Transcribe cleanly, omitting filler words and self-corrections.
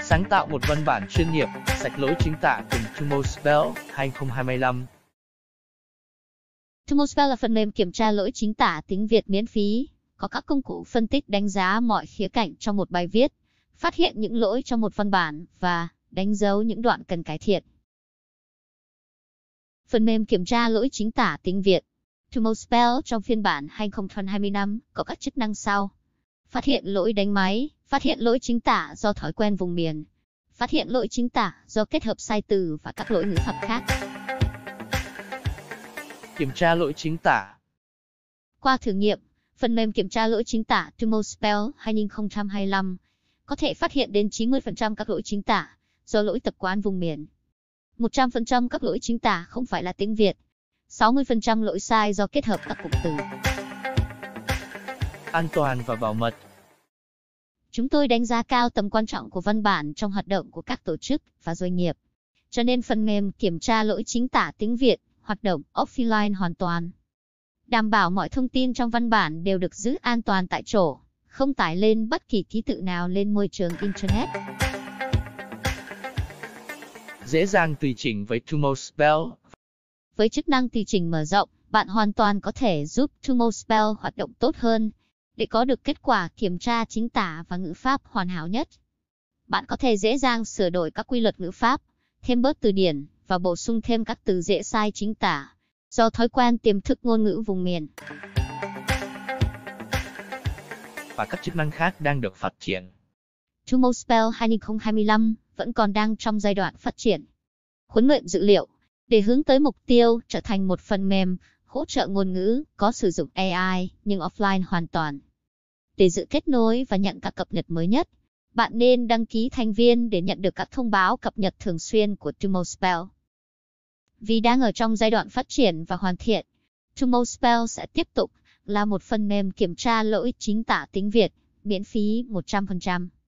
Sáng tạo một văn bản chuyên nghiệp, sạch lỗi chính tả cùng TomoSpell 2025. TomoSpell là phần mềm kiểm tra lỗi chính tả tiếng Việt miễn phí, có các công cụ phân tích đánh giá mọi khía cạnh trong một bài viết, phát hiện những lỗi trong một văn bản và đánh dấu những đoạn cần cải thiện. Phần mềm kiểm tra lỗi chính tả tiếng Việt TomoSpell trong phiên bản 2025 có các chức năng sau: phát hiện lỗi đánh máy, phát hiện lỗi chính tả do thói quen vùng miền, phát hiện lỗi chính tả do kết hợp sai từ và các lỗi ngữ pháp khác. Kiểm tra lỗi chính tả. Qua thử nghiệm, phần mềm kiểm tra lỗi chính tả TomoSpell 2025 có thể phát hiện đến 90% các lỗi chính tả do lỗi tập quán vùng miền. 100% các lỗi chính tả không phải là tiếng Việt. 60% lỗi sai do kết hợp các cụm từ. An toàn và bảo mật. Chúng tôi đánh giá cao tầm quan trọng của văn bản trong hoạt động của các tổ chức và doanh nghiệp. Cho nên phần mềm kiểm tra lỗi chính tả tiếng Việt hoạt động offline hoàn toàn. Đảm bảo mọi thông tin trong văn bản đều được giữ an toàn tại chỗ, không tải lên bất kỳ ký tự nào lên môi trường Internet. Dễ dàng tùy chỉnh với TomoSpell. Với chức năng tùy chỉnh mở rộng, bạn hoàn toàn có thể giúp TomoSpell hoạt động tốt hơn để có được kết quả kiểm tra chính tả và ngữ pháp hoàn hảo nhất. Bạn có thể dễ dàng sửa đổi các quy luật ngữ pháp, thêm bớt từ điển và bổ sung thêm các từ dễ sai chính tả do thói quen tiềm thức ngôn ngữ vùng miền. Và các chức năng khác đang được phát triển. TomoSpell 2025 vẫn còn đang trong giai đoạn phát triển. Huấn luyện dữ liệu để hướng tới mục tiêu trở thành một phần mềm hỗ trợ ngôn ngữ có sử dụng AI nhưng offline hoàn toàn. Để giữ kết nối và nhận các cập nhật mới nhất, bạn nên đăng ký thành viên để nhận được các thông báo cập nhật thường xuyên của TomoSpell. Vì đang ở trong giai đoạn phát triển và hoàn thiện, TomoSpell sẽ tiếp tục là một phần mềm kiểm tra lỗi chính tả tiếng Việt miễn phí 100%.